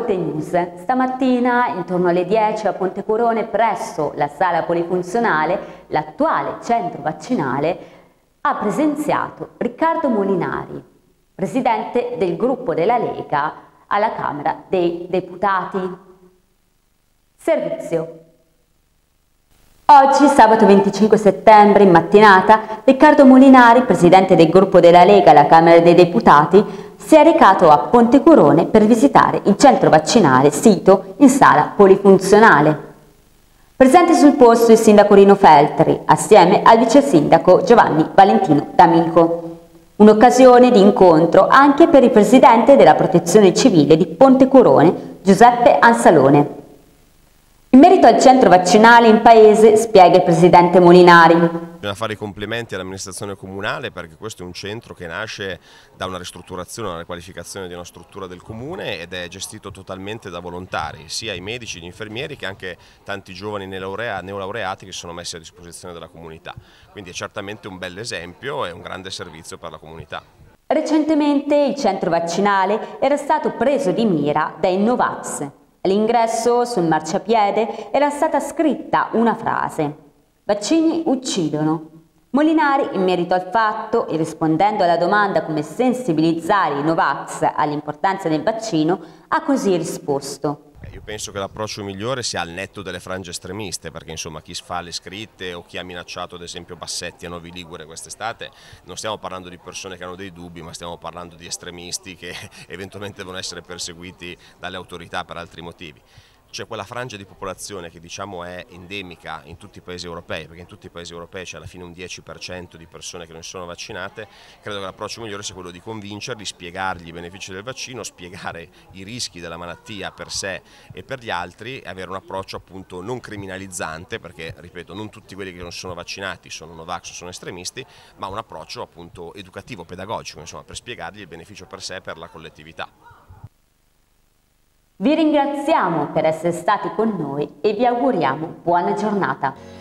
Volte News. Stamattina, intorno alle 10 a Pontecurone, presso la sala polifunzionale, l'attuale centro vaccinale, ha presenziato Riccardo Molinari, presidente del gruppo della Lega alla Camera dei Deputati. Servizio. Oggi, sabato 25 settembre, in mattinata, Riccardo Molinari, presidente del gruppo della Lega alla Camera dei Deputati, si è recato a Pontecurone per visitare il centro vaccinale sito in sala polifunzionale. Presente sul posto il sindaco Rino Feltri, assieme al vice sindaco Giovanni Valentino D'Amico. Un'occasione di incontro anche per il presidente della Protezione Civile di Pontecurone, Giuseppe Ansalone. In merito al centro vaccinale in paese, spiega il presidente Molinari. Bisogna fare i complimenti all'amministrazione comunale, perché questo è un centro che nasce da una ristrutturazione, una riqualificazione di una struttura del comune ed è gestito totalmente da volontari, sia i medici, gli infermieri che anche tanti giovani neolaureati che sono messi a disposizione della comunità. Quindi è certamente un bel esempio e un grande servizio per la comunità. Recentemente il centro vaccinale era stato preso di mira dai Novax. All'ingresso, sul marciapiede, era stata scritta una frase: "Vaccini uccidono". Molinari, in merito al fatto e rispondendo alla domanda come sensibilizzare i Novax all'importanza del vaccino, ha così risposto. Io penso che l'approccio migliore sia al netto delle frange estremiste, perché insomma chi fa le scritte o chi ha minacciato ad esempio Bassetti a Novi Ligure quest'estate, non stiamo parlando di persone che hanno dei dubbi, ma stiamo parlando di estremisti che eventualmente devono essere perseguiti dalle autorità per altri motivi. C'è quella frangia di popolazione che diciamo è endemica in tutti i paesi europei, perché in tutti i paesi europei c'è alla fine un 10% di persone che non sono vaccinate. Credo che l'approccio migliore sia quello di convincerli, spiegargli i benefici del vaccino, spiegare i rischi della malattia per sé e per gli altri e avere un approccio appunto non criminalizzante, perché ripeto non tutti quelli che non sono vaccinati sono Novax o sono estremisti, ma un approccio appunto educativo, pedagogico, insomma, per spiegargli il beneficio per sé e per la collettività. Vi ringraziamo per essere stati con noi e vi auguriamo buona giornata.